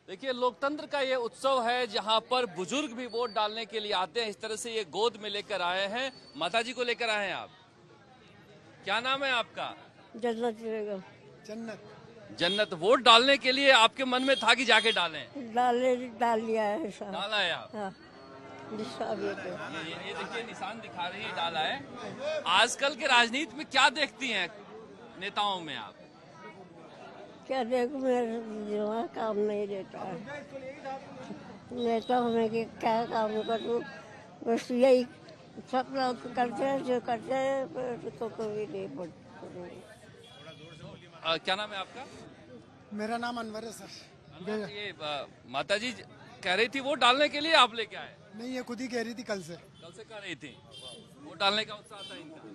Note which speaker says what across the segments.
Speaker 1: देखिए, लोकतंत्र का ये उत्सव है जहां पर बुजुर्ग भी वोट डालने के लिए आते हैं। इस तरह से ये गोद में लेकर आए हैं। माताजी को लेकर आए हैं आप। क्या नाम है आपका?
Speaker 2: जन्नत बेगम।
Speaker 3: जन्नत।
Speaker 1: जन्नत। वोट डालने के लिए आपके मन में था कि जाके डालें?
Speaker 2: डाल लिया है साहब।
Speaker 1: डाला है आप?
Speaker 2: हाँ, निशान ये तो।
Speaker 1: ये देखिए, निशान दिखा रही है, डाला है। आजकल के राजनीति में क्या देखती हैं नेताओं में आप?
Speaker 2: क्या देखो, मेरा दिमाग काम नहीं देता है। नेता होने के क्या काम करूँ, बस यही सब लोग करते हैं जो करते हैं, तो कभी नहीं पड़ता।
Speaker 1: क्या नाम है आपका?
Speaker 3: मेरा नाम अनवर है सर।
Speaker 1: ये माताजी कह रही थी वोट डालने के लिए आप लेके आए?
Speaker 3: नहीं, ये खुद ही कह रही थी कल से
Speaker 1: कह रही थी वोट डालने का उत्साह था इनका।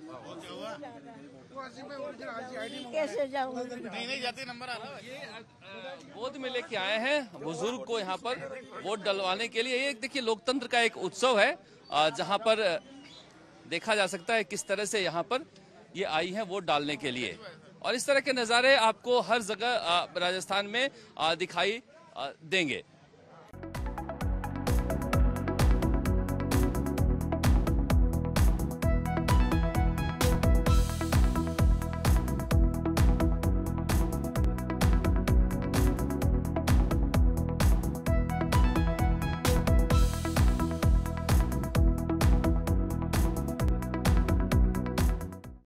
Speaker 2: कैसे जाऊँ?
Speaker 4: नहीं जाते, नंबर आ रहा है।
Speaker 1: ये गोद में लेके आए हैं बुजुर्ग को यहाँ पर वोट डलवाने के लिए। ये देखिए, लोकतंत्र का एक उत्सव है जहाँ पर देखा जा सकता है किस तरह से यहाँ पर ये आई हैं वोट डालने के लिए। और इस तरह के नज़ारे आपको हर जगह राजस्थान में दिखाई देंगे।